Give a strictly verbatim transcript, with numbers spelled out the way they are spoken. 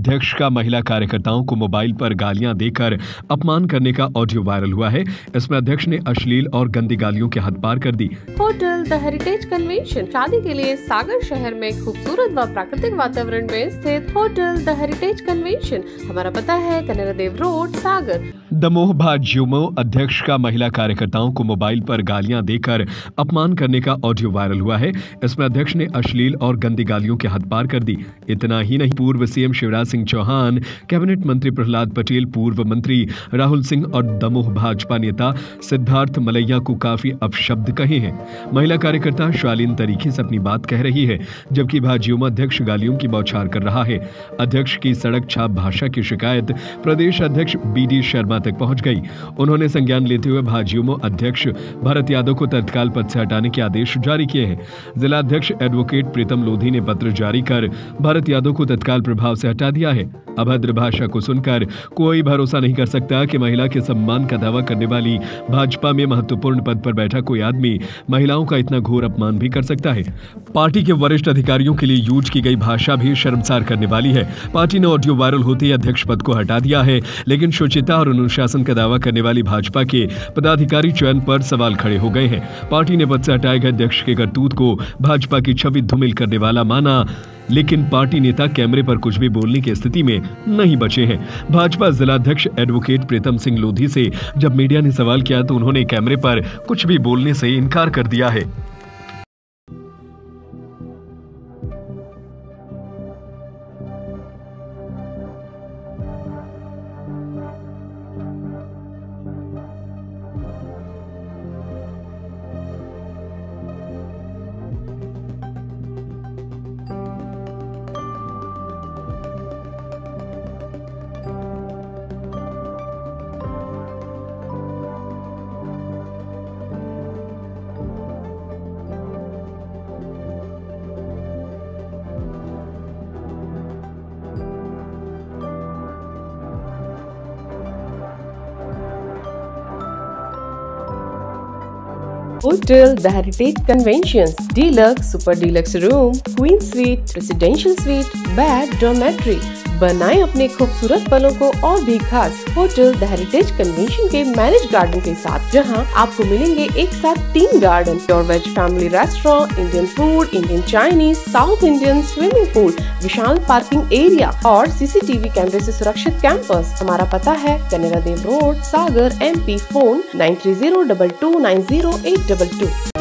अध्यक्ष का महिला कार्यकर्ताओं को मोबाइल पर गालियां देकर अपमान करने का ऑडियो वायरल हुआ है। इसमें अध्यक्ष ने अश्लील और गंदी गालियों के हद पार कर दी। होटल द हेरिटेज कन्वेंशन शादी के लिए सागर शहर में खूबसूरत व प्राकृतिक वातावरण में स्थित होटल द हेरिटेज कन्वेंशन। हमारा पता है कनेरा देव रोड, सागर। दमोह भाजयुमो अध्यक्ष का महिला कार्यकर्ताओं को मोबाइल पर गालियां देकर अपमान करने का ऑडियो वायरल हुआ है। इसमें अध्यक्ष ने अश्लील और गंदी गालियों के हद पार कर दी। इतना ही नहीं, पूर्व सीएम शिवराज सिंह चौहान, कैबिनेट मंत्री प्रहलाद पटेल, पूर्व मंत्री राहुल सिंह और दमोह भाजपा नेता सिद्धार्थ मलैया को काफी अपशब्द कहे हैं। महिला कार्यकर्ता शालीन तरीके से अपनी बात कह रही है, जबकि भाजयुमो अध्यक्ष गालियों की बौछार कर रहा है। अध्यक्ष की सड़क छाप भाषा की शिकायत प्रदेश अध्यक्ष बी डी शर्मा तक पहुंच गई। उन्होंने संज्ञान लेते हुए भाजयुमो अध्यक्ष भरत यादव को तत्काल पद से हटाने के आदेश जारी किए हैं। जिला अध्यक्ष एडवोकेट प्रीतम लोधी ने पत्र जारी कर भरत यादव को तत्काल प्रभाव से हटा दिया है। अभद्र भाषा को सुनकर कोई भरोसा नहीं कर सकता कि महिला के सम्मान का दावा करने वाली भाजपा में महत्वपूर्ण पद पर बैठा कोई आदमी महिलाओं का इतना घोर अपमान भी कर सकता है। पार्टी के वरिष्ठ अधिकारियों के लिए यूज की गई भाषा भी शर्मसार करने वाली है। पार्टी ने ऑडियो वायरल होते ही अध्यक्ष पद को हटा दिया है, लेकिन शुचिता और अनुशासन का दावा करने वाली भाजपा के पदाधिकारी चयन पर सवाल खड़े हो गए हैं। पार्टी ने पद से हटाए गए अध्यक्ष के करतूत को भाजपा की छवि धूमिल करने वाला माना, लेकिन पार्टी नेता कैमरे पर कुछ भी बोलने की स्थिति में नहीं बचे हैं। भाजपा जिलाध्यक्ष एडवोकेट प्रीतम सिंह लोधी से जब मीडिया ने सवाल किया तो उन्होंने कैमरे पर कुछ भी बोलने से इनकार कर दिया है। Hotel The Heritage Conventions, Deluxe, Super Deluxe Room, Queen Suite, Presidential Suite, Bed, Dormitory। बनाएं अपने खूबसूरत पलों को और भी खास होटल द हेरिटेज कन्वेंशन के मैनेज गार्डन के साथ, जहां आपको मिलेंगे एक साथ तीन garden, pure veg family restaurant, Indian food, Indian Chinese, South Indian, swimming pool, विशाल पार्किंग एरिया और सीसीटीवी कैमरे से सुरक्षित कैंपस। हमारा पता है Kanera Dev road, Sagar, MP. Phone nine three zero two two nine zero eight two to.